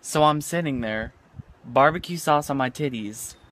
So I'm sitting there, barbecue sauce on my titties,